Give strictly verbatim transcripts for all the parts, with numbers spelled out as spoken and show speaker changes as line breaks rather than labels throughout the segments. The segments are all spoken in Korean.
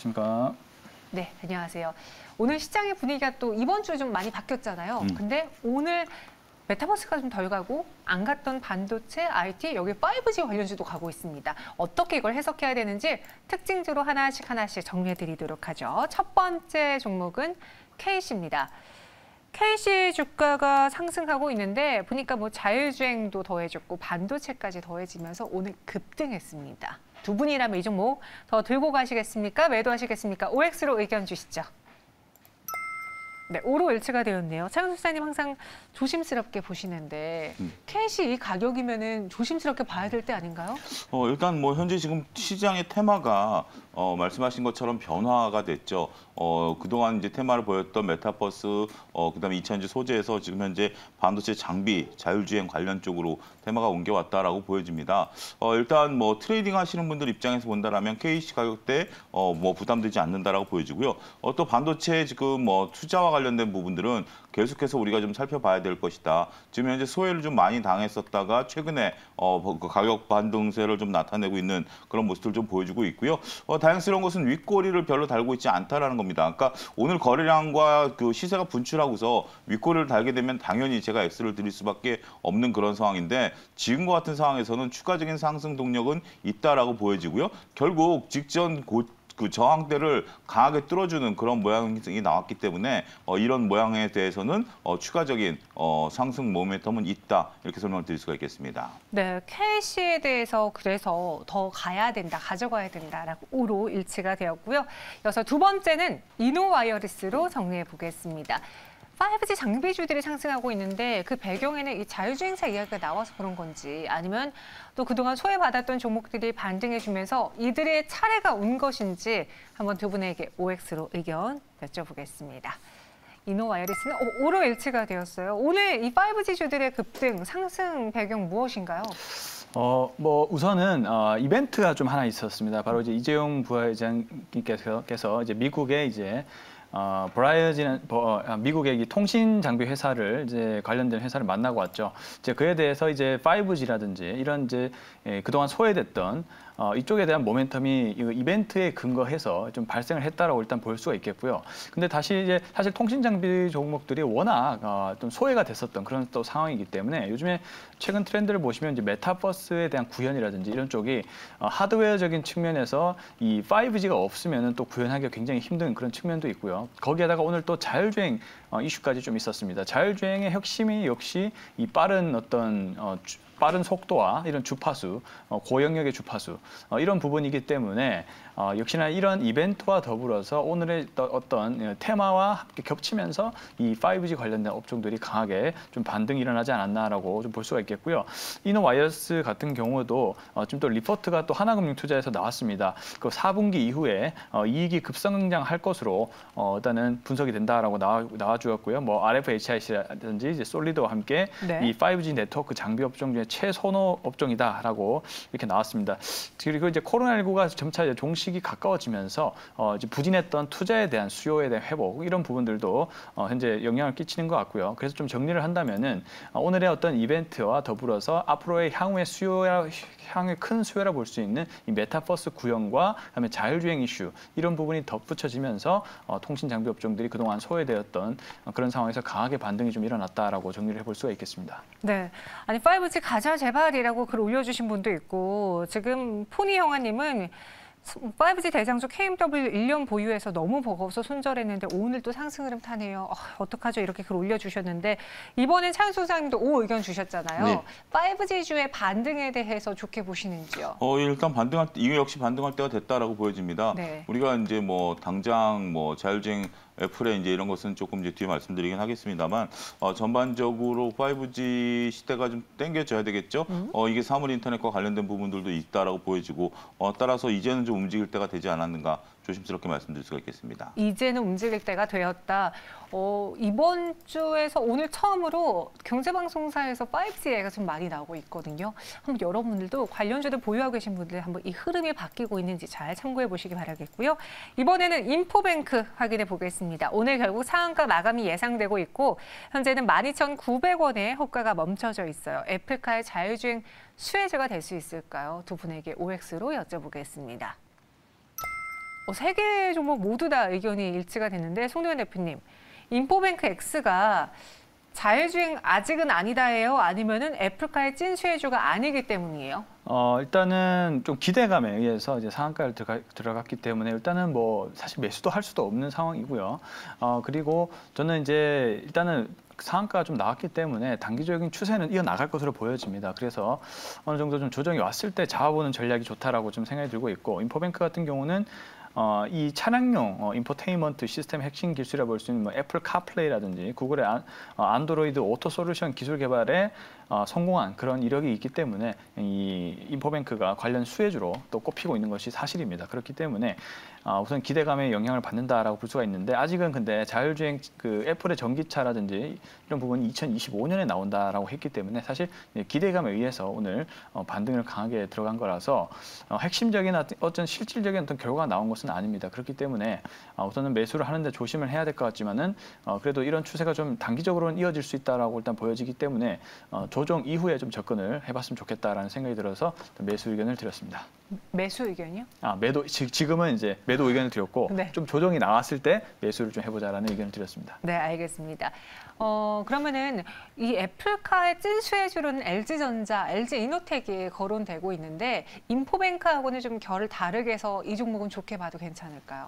안녕하십니까.
네, 안녕하세요. 오늘 시장의 분위기가 또 이번 주 좀 많이 바뀌었잖아요.
음.
근데 오늘 메타버스가 좀 덜 가고 안 갔던 반도체, 아이티, 여기 파이브 지 관련주도 가고 있습니다. 어떻게 이걸 해석해야 되는지 특징주로 하나씩 하나씩 정리해드리도록 하죠. 첫 번째 종목은 케이씨입니다. 케이씨 주가가 상승하고 있는데 보니까 뭐 자율주행도 더해졌고 반도체까지 더해지면서 오늘 급등했습니다. 두 분이라면 이 종목 더 들고 가시겠습니까? 매도하시겠습니까? 오엑스로 의견 주시죠. 네, 오로 일치가 되었네요. 차영수 시장님 항상 조심스럽게 보시는데 음. 케이씨 이 가격이면은 조심스럽게 봐야 될 때 아닌가요?
어, 일단 뭐 현재 지금 시장의 테마가 어, 말씀하신 것처럼 변화가 됐죠. 어, 그동안 이제 테마를 보였던 메타버스, 어, 그다음에 이차전지 소재에서 지금 현재 반도체 장비, 자율주행 관련 쪽으로 테마가 옮겨왔다라고 보여집니다. 어, 일단 뭐 트레이딩 하시는 분들 입장에서 본다라면 케이씨 가격대 어, 뭐 부담되지 않는다라고 보여지고요. 어, 또 반도체 지금 뭐 투자와 관련된 부분들은 계속해서 우리가 좀 살펴봐야 될 것이다. 지금 현재 소외를 좀 많이 당했었다가 최근에 어, 가격 반등세를 좀 나타내고 있는 그런 모습을 좀 보여주고 있고요. 어, 다행스러운 것은 윗꼬리를 별로 달고 있지 않다라는 겁니다. 그러니까 오늘 거래량과 그 시세가 분출하고서 윗꼬리를 달게 되면 당연히 제가 X를 드릴 수밖에 없는 그런 상황인데 지금과 같은 상황에서는 추가적인 상승 동력은 있다라고 보여지고요. 결국 직전 고 그 저항대를 강하게 뚫어주는 그런 모양이 나왔기 때문에 어, 이런 모양에 대해서는 어, 추가적인 어, 상승 모멘텀은 있다 이렇게 설명을 드릴 수가 있겠습니다.
네, 케이씨에 대해서 그래서 더 가야 된다, 가져가야 된다라고 오로 일치가 되었고요. 이어서 두 번째는 이노와이어리스로 정리해 보겠습니다. 파이브 지 장비주들이 상승하고 있는데 그 배경에는 이 자율주행차 이야기가 나와서 그런 건지 아니면 또 그동안 소외받았던 종목들이 반등해주면서 이들의 차례가 온 것인지 한번 두 분에게 오엑스로 의견 여쭤보겠습니다. 이노와이어리스는 오로 일치가 되었어요. 오늘 이 파이브 지 주들의 급등, 상승 배경 무엇인가요?
어, 뭐 우선은 어, 이벤트가 좀 하나 있었습니다. 바로 이제 이재용 부회장님께서 이제 미국에 이제 어, 브라이어진 어, 미국의 이 통신 장비 회사를 이제 관련된 회사를 만나고 왔죠. 이제 그에 대해서 이제 파이브 지라든지 이런 이제 예, 그동안 소외됐던 어, 이쪽에 대한 모멘텀이 이 이벤트에 근거해서 좀 발생을 했다라고 일단 볼 수가 있겠고요. 근데 다시 이제 사실 통신 장비 종목들이 워낙 어, 좀 소외가 됐었던 그런 또 상황이기 때문에 요즘에 최근 트렌드를 보시면 이제 메타버스에 대한 구현이라든지 이런 쪽이 어, 하드웨어적인 측면에서 이 파이브 지가 없으면은 또 구현하기가 굉장히 힘든 그런 측면도 있고요. 거기에다가 오늘 또 자율주행 어, 이슈까지 좀 있었습니다. 자율주행의 핵심이 역시 이 빠른 어떤 어, 주, 빠른 속도와 이런 주파수, 어, 고영역의 주파수 어, 이런 부분이기 때문에 어, 역시나 이런 이벤트와 더불어서 오늘의 어떤 테마와 함께 겹치면서 이 파이브 지 관련된 업종들이 강하게 좀 반등이 일어나지 않았나라고 좀 볼 수가 있겠고요. 이노와이어리스 같은 경우도 어, 좀 또 리포트가 또 하나금융투자에서 나왔습니다. 그 사 분기 이후에 어, 이익이 급성장할 것으로 어, 일단은 분석이 된다라고 나와, 나와주었고요. 뭐 알에프에이치아이씨라든지 이제 솔리드와 함께 네. 이 파이브 지 네트워크 장비 업종 중에 최선호 업종이다라고 이렇게 나왔습니다. 그리고 이제 코로나십구가 점차 이제 종식이 가까워지면서 어, 이제 부진했던 투자에 대한 수요에 대한 회복 이런 부분들도 어, 현재 영향을 끼치는 것 같고요. 그래서 좀 정리를 한다면은 어, 오늘의 어떤 이벤트와 더불어서 앞으로의 향후의 수요야 향후의 큰 수요라 볼 수 있는 이 메타버스 구현과 그다음에 자율주행 이슈 이런 부분이 덧붙여지면서 어, 통신 장비 업종들이 그동안 소외되었던 어, 그런 상황에서 강하게 반등이 좀 일어났다라고 정리를 해볼 수가 있겠습니다.
네, 아니 파이브 지 가자 제발이라고 글 올려주신 분도 있고 지금 포니 형아님은 파이브 지 대장주 케이엠더블유 일 년 보유해서 너무 버거워서 손절했는데 오늘 또 상승 흐름 타네요. 어, 어떡하죠? 이렇게 글 올려주셨는데 이번엔 차영수 소장님도 오 의견 주셨잖아요. 네. 파이브 지주의 반등에 대해서 좋게 보시는지요?
어, 일단 반등할 때, 이게 역시 반등할 때가 됐다라고 보여집니다. 네. 우리가 이제 뭐 당장 뭐 자율주행 애플의 이제 이런 것은 조금 이제 뒤에 말씀드리긴 하겠습니다만 어, 전반적으로 파이브 지 시대가 좀 땡겨져야 되겠죠. 음? 어, 이게 사물 인터넷과 관련된 부분들도 있다라고 보여지고 어, 따라서 이제는 좀 움직일 때가 되지 않았는가 조심스럽게 말씀드릴 수가 있겠습니다.
이제는 움직일 때가 되었다. 어, 이번 주에서 오늘 처음으로 경제방송사에서 파이브 지 얘기가 좀 많이 나오고 있거든요. 한번 여러분들도 관련주들 보유하고 계신 분들 한번 이 흐름이 바뀌고 있는지 잘 참고해 보시기 바라겠고요. 이번에는 인포뱅크 확인해 보겠습니다. 오늘 결국 상한가 마감이 예상되고 있고 현재는 만 이천구백 원에 호가가 멈춰져 있어요. 애플카의 자율주행 수혜주가 될 수 있을까요? 두 분에게 오엑스로 여쭤보겠습니다. 어, 세 개 종목 모두 다 의견이 일치가 됐는데 송도현 대표님, 인포뱅크 X가 자율주행 아직은 아니다예요? 아니면은 애플카의 찐 수혜주가 아니기 때문이에요?
어, 일단은 좀 기대감에 의해서 이제 상한가를 들어가, 들어갔기 때문에 일단은 뭐 사실 매수도 할 수도 없는 상황이고요. 어, 그리고 저는 이제 일단은 상한가가 좀 나왔기 때문에 단기적인 추세는 이어나갈 것으로 보여집니다. 그래서 어느 정도 좀 조정이 왔을 때 잡아보는 전략이 좋다라고 좀 생각이 들고 있고, 인포뱅크 같은 경우는 어, 이 차량용 어, 인포테인먼트 시스템 핵심 기술이라 볼 수 있는 뭐 애플 카플레이라든지 구글의 안, 어, 안드로이드 오토 솔루션 기술 개발에 어, 성공한 그런 이력이 있기 때문에 이 인포뱅크가 관련 수혜주로 또 꼽히고 있는 것이 사실입니다. 그렇기 때문에 어, 우선 기대감에 영향을 받는다라고 볼 수가 있는데, 아직은 근데 자율주행 그 애플의 전기차라든지 이런 부분이 이천이십오 년에 나온다라고 했기 때문에 사실 기대감에 의해서 오늘 어, 반등을 강하게 들어간 거라서 어, 핵심적인 어떤 실질적인 어떤 결과가 나온 것은 아닙니다. 그렇기 때문에 어, 우선은 매수를 하는데 조심을 해야 될 것 같지만은 어, 그래도 이런 추세가 좀 단기적으로는 이어질 수 있다라고 일단 보여지기 때문에 어, 조정 이후에 좀 접근을 해봤으면 좋겠다라는 생각이 들어서 매수 의견을 드렸습니다.
매수 의견이요?
아 매도 지, 지금은 이제 매도 의견을 드렸고
네.
좀 조정이 나왔을 때 매수를 좀 해보자라는 의견을 드렸습니다.
네, 알겠습니다. 어, 그러면은 이 애플카의 찐 수혜주로는 엘지전자, 엘지이노텍이 거론되고 있는데, 인포뱅크하고는 좀 결을 다르게 해서 이 종목은 좋게 봐도 괜찮을까요?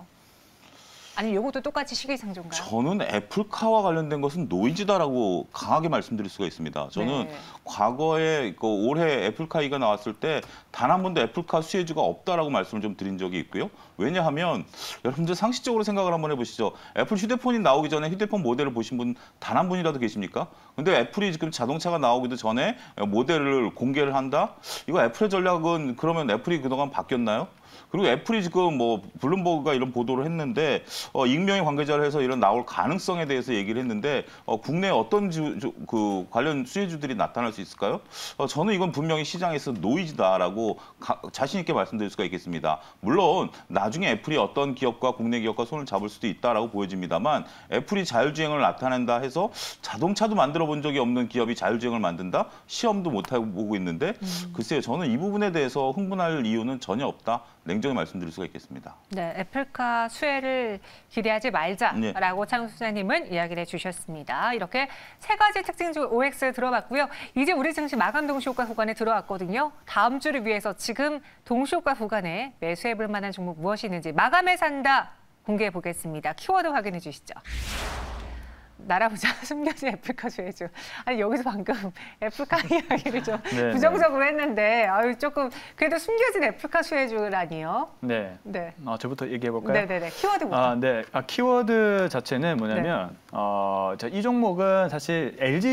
아니면 이것도 똑같이 시기상조인가요?
저는 애플카와 관련된 것은 노이즈다라고 강하게 말씀드릴 수가 있습니다. 저는
네.
과거에 그 올해 애플카이가 나왔을 때 단 한 번도 애플카 수혜주가 없다라고 말씀을 좀 드린 적이 있고요. 왜냐하면 여러분들 상식적으로 생각을 한번 해보시죠. 애플 휴대폰이 나오기 전에 휴대폰 모델을 보신 분 단 한 분이라도 계십니까? 근데 애플이 지금 자동차가 나오기도 전에 모델을 공개를 한다? 이거 애플의 전략은 그러면 애플이 그동안 바뀌었나요? 그리고 애플이 지금 뭐 블룸버그가 이런 보도를 했는데 어, 익명의 관계자를 해서 이런 나올 가능성에 대해서 얘기를 했는데 어, 국내에 어떤 주, 주, 그 관련 수혜주들이 나타날 수 있을까요? 어, 저는 이건 분명히 시장에서 노이즈다라고 가, 자신 있게 말씀드릴 수가 있겠습니다. 물론 나중에 애플이 어떤 기업과 국내 기업과 손을 잡을 수도 있다라고 보여집니다만, 애플이 자율주행을 나타낸다 해서 자동차도 만들어 본 적이 없는 기업이 자율주행을 만든다? 시험도 못 해보고 있는데 음. 글쎄요, 저는 이 부분에 대해서 흥분할 이유는 전혀 없다. 냉정히 말씀드릴 수가 있겠습니다.
네, 애플카 수혜를 기대하지 말자라고 네. 창 소장님은 이야기를 해주셨습니다. 이렇게 세 가지 특징주 오엑스 들어봤고요. 이제 우리 증시 마감 동시효과 구간에 들어왔거든요. 다음 주를 위해서 지금 동시효과 구간에 매수해볼 만한 종목 무엇이 있는지 마감에 산다 공개해 보겠습니다. 키워드 확인해 주시죠. 날아보자 숨겨진 애플카 수혜주. 아니 여기서 방금 애플카 이야기를 좀 네, 부정적으로 네. 했는데 아유 조금 그래도 숨겨진 애플카 수혜주라니요.
네.
네.
어, 저부터 얘기해 볼까요?
네네네. 키워드부터.
아, 네. 아, 키워드 자체는 뭐냐면 네. 어, 자, 이 종목은 사실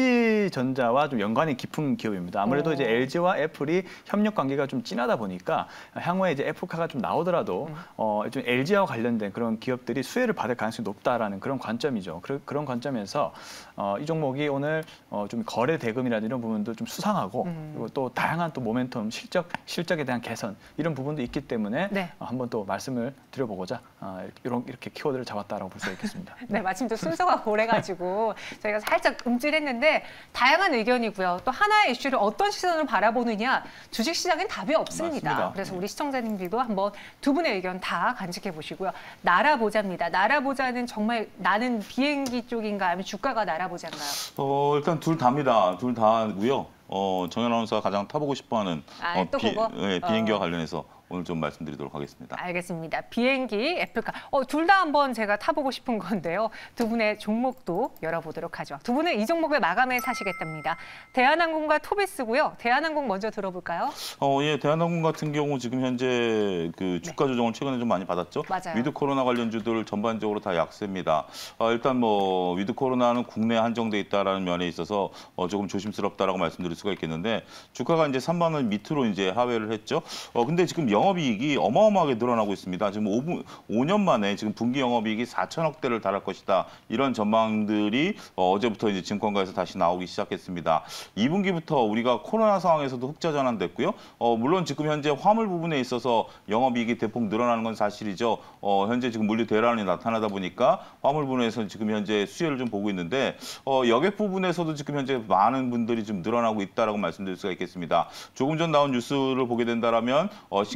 엘지전자와 좀 연관이 깊은 기업입니다. 아무래도 오. 이제 엘지와 애플이 협력 관계가 좀 진하다 보니까 향후에 이제 애플카가 좀 나오더라도 음. 어, 좀 엘지와 관련된 그런 기업들이 수혜를 받을 가능성이 높다라는 그런 관점이죠. 그, 그런 관점 면서 어, 이 종목이 오늘 어, 좀 거래 대금이라든 이런 부분도 좀 수상하고 음. 그리고 또 다양한 또 모멘텀 실적 실적에 대한 개선 이런 부분도 있기 때문에 네. 어, 한번 또 말씀을 드려보고자 어, 이런 이렇게 키워드를 잡았다라고 볼 수 있겠습니다.
네, 마침 또 순서가 고래가지고 저희가 살짝 음질했는데 다양한 의견이고요. 또 하나의 이슈를 어떤 시선으로 바라보느냐 주식시장엔 답이 없습니다. 맞습니다. 그래서 우리 시청자님들도 한번 두 분의 의견 다 간직해 보시고요. 날아보자입니다. 날아보자는 정말 나는 비행기 쪽인가 아니면 주가가 날아보자인가요?
어, 일단 둘 다입니다. 둘 다고요. 어, 정연 아나운서가 가장 타보고 싶어하는
아,
어,
또
비,
그거?
예, 비행기와
어.
관련해서 오늘 좀 말씀드리도록 하겠습니다.
알겠습니다. 비행기, 애플카. 어, 둘 다 한번 제가 타보고 싶은 건데요. 두 분의 종목도 열어보도록 하죠. 두 분은 이 종목을 마감해 사시겠답니다. 대한항공과 토비스고요. 대한항공 먼저 들어볼까요?
어, 예, 대한항공 같은 경우 지금 현재 그 주가 네. 조정을 최근에 좀 많이 받았죠.
맞아요.
위드 코로나 관련주들 전반적으로 다 약세입니다. 어, 일단 뭐 위드 코로나는 국내에 한정돼 있다라는 면에 있어서 어, 조금 조심스럽다라고 말씀드릴 수가 있겠는데 주가가 이제 삼만 원 밑으로 이제 하회를 했죠. 어, 근데 지금 영업이익이 어마어마하게 늘어나고 있습니다. 지금 오 년 만에 지금 분기 영업이익이 사천억 대를 달할 것이다. 이런 전망들이 어, 어제부터 이제 증권가에서 다시 나오기 시작했습니다. 이 분기부터 우리가 코로나 상황에서도 흑자 전환됐고요. 어, 물론 지금 현재 화물 부분에 있어서 영업이익이 대폭 늘어나는 건 사실이죠. 어, 현재 지금 물류 대란이 나타나다 보니까 화물 부분에서 지금 현재 수혜를 좀 보고 있는데 어, 여객 부분에서도 지금 현재 많은 분들이 좀 늘어나고 있다라고 말씀드릴 수가 있겠습니다. 조금 전 나온 뉴스를 보게 된다라면 어, 싱가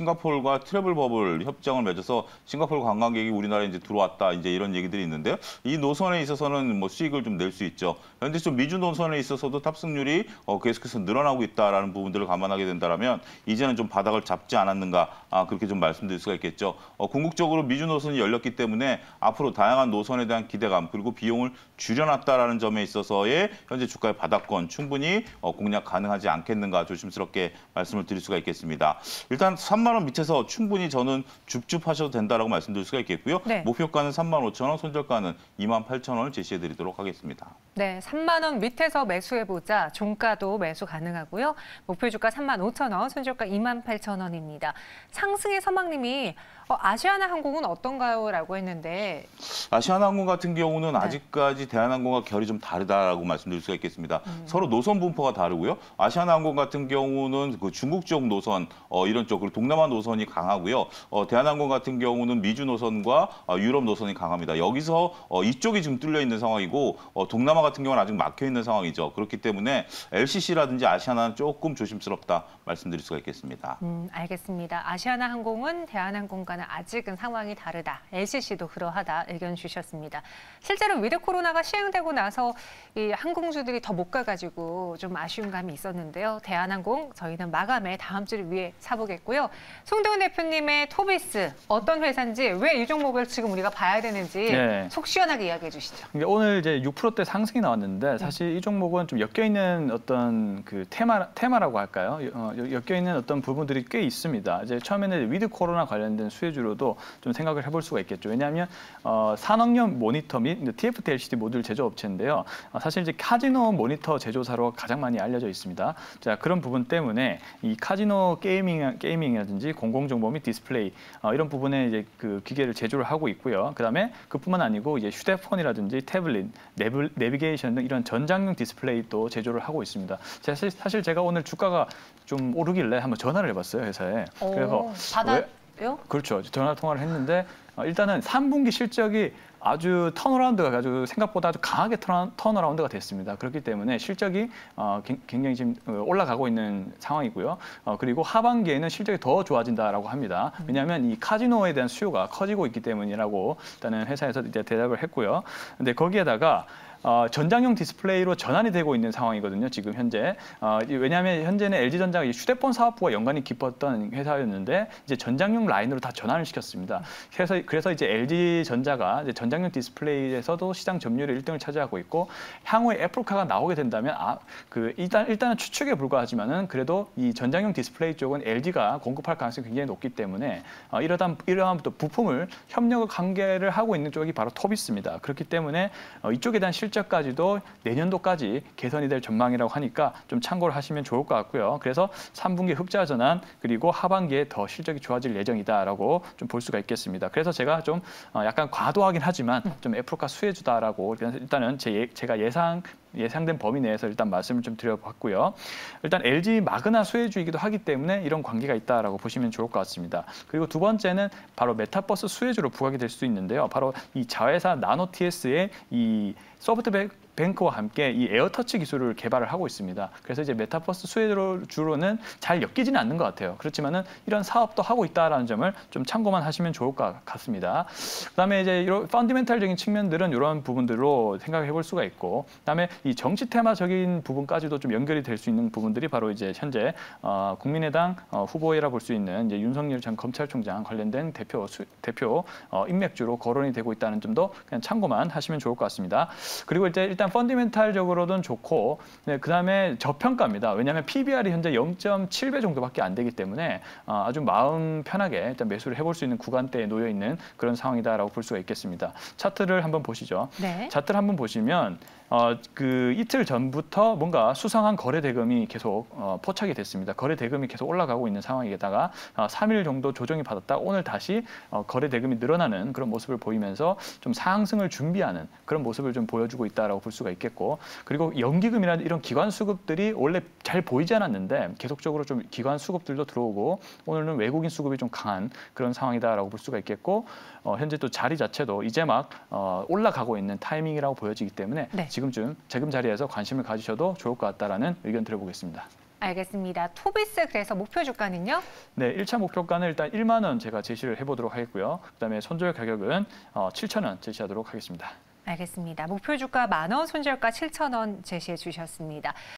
싱가포르가 트래블 버블 협정을 맺어서 싱가포르 관광객이 우리나라에 이제 들어왔다 이제 이런 얘기들이 있는데요. 이 노선에 있어서는 뭐 수익을 좀 낼 수 있죠. 현재 좀 미주 노선에 있어서도 탑승률이 어, 계속해서 늘어나고 있다라는 부분들을 감안하게 된다라면 이제는 좀 바닥을 잡지 않았는가 아, 그렇게 좀 말씀드릴 수가 있겠죠. 어, 궁극적으로 미주 노선이 열렸기 때문에 앞으로 다양한 노선에 대한 기대감 그리고 비용을 줄여놨다라는 점에 있어서의 현재 주가의 바닥권 충분히 어, 공략 가능하지 않겠는가 조심스럽게 말씀을 드릴 수가 있겠습니다. 일단 삼만 원 밑에서 충분히 저는 줍줍하셔도 된다라고 말씀드릴 수가 있겠고요. 네. 목표가는 삼만 오천 원, 손절가는 이만 팔천 원을 제시해드리도록 하겠습니다.
네, 삼만 원 밑에서 매수해보자. 종가도 매수 가능하고요. 목표 주가 삼만 오천 원, 손절가 이만 팔천 원입니다. 상승의 서망님이 어, 아시아나항공은 어떤가요? 라고 했는데
아시아나항공 같은 경우는
네.
아직까지 대한항공과 결이 좀 다르다라고 말씀드릴 수가 있겠습니다.
음.
서로 노선 분포가 다르고요. 아시아나항공 같은 경우는 그 중국 쪽 노선 어, 이런 쪽 그리고 동남아 노선이 강하고요. 어, 대한항공 같은 경우는 미주 노선과 어, 유럽 노선이 강합니다. 여기서 어, 이쪽이 지금 뚫려 있는 상황이고 어, 동남아 같은 경우는 아직 막혀 있는 상황이죠. 그렇기 때문에 엘씨씨라든지 아시아나는 조금 조심스럽다 말씀드릴 수가 있겠습니다.
음, 알겠습니다. 아시아나항공은 대한항공과는 아직은 상황이 다르다. 엘씨씨도 그러하다 의견 주셨습니다. 실제로 위드 코로나가 시행되고 나서 이 항공주들이 더 못 가가지고 좀 아쉬운 감이 있었는데요. 대한항공 저희는 마감에 다음 주를 위해 사보겠고요. 송도훈 대표님의 토비스 어떤 회사인지 왜 이 종목을 지금 우리가 봐야 되는지 네. 속 시원하게 이야기해 주시죠.
오늘 이제 육 퍼센트대 상승이 나왔는데 사실 이 종목은 좀 엮여 있는 어떤 그 테마 테마라고 할까요? 어, 엮여 있는 어떤 부분들이 꽤 있습니다. 이제 처음에는 위드 코로나 관련된 수혜주로도 좀 생각을 해볼 수가 있겠죠. 왜냐하면 어, 산업용 모니터 및 티에프티 엘시디 모듈 제조업체인데요. 어, 사실 이제 카지노 모니터 제조사로 가장 많이 알려져 있습니다. 자, 그런 부분 때문에 이 카지노 게이밍 게이밍이라든지 공공정보 및 디스플레이 어, 이런 부분에 이제 그 기계를 제조를 하고 있고요. 그다음에 그뿐만 아니고 이제 휴대폰이라든지 태블릿, 내비, 내비게이션 등 이런 전장용 디스플레이도 제조를 하고 있습니다. 사실, 사실 제가 오늘 주가가 좀 오르길래 한번 전화를 해봤어요 회사에.
오, 그래서 받아요?
그렇죠. 전화 통화를 했는데 어, 일단은 삼 분기 실적이 아주 턴어라운드가 아주 생각보다 아주 강하게 턴, 턴어라운드가 됐습니다. 그렇기 때문에 실적이 어, 굉장히 지금 올라가고 있는 상황이고요. 어, 그리고 하반기에는 실적이 더 좋아진다라고 합니다. 왜냐하면 이 카지노에 대한 수요가 커지고 있기 때문이라고 일단은 회사에서 이제 대답을 했고요. 근데 거기에다가 어, 전장용 디스플레이로 전환이 되고 있는 상황이거든요. 지금 현재. 어, 왜냐하면 현재는 엘지전자가 휴대폰 사업부와 연관이 깊었던 회사였는데 이제 전장용 라인으로 다 전환을 시켰습니다. 그래서 그래서 이제 엘지전자가 이제 전장용 디스플레이에서도 시장 점유율 일 등을 차지하고 있고 향후에 애플카가 나오게 된다면 아, 그 일단 일단은 추측에 불과하지만은 그래도 이 전장용 디스플레이 쪽은 엘지가 공급할 가능성이 굉장히 높기 때문에 어, 이러다 이러한 또 부품을 협력을 관계를 하고 있는 쪽이 바로 토비스입니다. 그렇기 때문에 어, 이쪽에 대한 실 실적까지도 내년도까지 개선이 될 전망이라고 하니까 좀 참고를 하시면 좋을 것 같고요. 그래서 삼 분기 흑자 전환 그리고 하반기에 더 실적이 좋아질 예정이다라고 좀 볼 수가 있겠습니다. 그래서 제가 좀 약간 과도하긴 하지만 좀 애플카 수혜주다라고 일단은 제, 제가 예상 예상된 범위 내에서 일단 말씀을 좀 드려봤고요. 일단 엘지 마그나 수혜주이기도 하기 때문에 이런 관계가 있다라고 보시면 좋을 것 같습니다. 그리고 두 번째는 바로 메타버스 수혜주로 부각이 될 수 있는데요. 바로 이 자회사 나노티에스의 이 소프트뱅크와 함께 이 에어터치 기술을 개발을 하고 있습니다. 그래서 이제 메타버스 수혜주로는 잘 엮이지는 않는 것 같아요. 그렇지만은 이런 사업도 하고 있다라는 점을 좀 참고만 하시면 좋을 것 같습니다. 그다음에 이제 이런 펀디멘탈적인 측면들은 이런 부분들로 생각해 볼 수가 있고, 그다음에 이 정치 테마적인 부분까지도 좀 연결이 될 수 있는 부분들이 바로 이제 현재 어, 국민의당 어, 후보이라 볼 수 있는 이제 윤석열 전 검찰총장 관련된 대표 수, 대표 어, 인맥주로 거론이 되고 있다는 점도 그냥 참고만 하시면 좋을 것 같습니다. 그리고 이제 일단 펀디멘탈적으로는 좋고, 네, 그다음에 저평가입니다. 왜냐하면 피비알이 현재 영 점 칠 배 정도밖에 안 되기 때문에 어, 아주 마음 편하게 일단 매수를 해볼 수 있는 구간대에 놓여 있는 그런 상황이다라고 볼 수가 있겠습니다. 차트를 한번 보시죠. 네. 차트를 한번 보시면. 어, 그 이틀 전부터 뭔가 수상한 거래 대금이 계속 어, 포착이 됐습니다. 거래 대금이 계속 올라가고 있는 상황에다가 어, 삼 일 정도 조정이 받았다 오늘 다시 어, 거래 대금이 늘어나는 그런 모습을 보이면서 좀 상승을 준비하는 그런 모습을 좀 보여주고 있다라고 볼 수가 있겠고, 그리고 연기금이나 이런 기관 수급들이 원래 잘 보이지 않았는데 계속적으로 좀 기관 수급들도 들어오고 오늘은 외국인 수급이 좀 강한 그런 상황이다라고 볼 수가 있겠고, 어, 현재 또 자리 자체도 이제 막 어, 올라가고 있는 타이밍이라고 보여지기 때문에 네. 지금쯤 지금 자리에서 관심을 가지셔도 좋을 것 같다라는 의견 드려보겠습니다.
알겠습니다. 토비스 그래서 목표 주가는요?
네, 일 차 목표가는 일단 일만 원 제가 제시를 해보도록 하겠고요. 그다음에 손절 가격은 어, 칠천 원 제시하도록 하겠습니다.
알겠습니다. 목표 주가 만 원, 손절가 칠천 원 제시해 주셨습니다.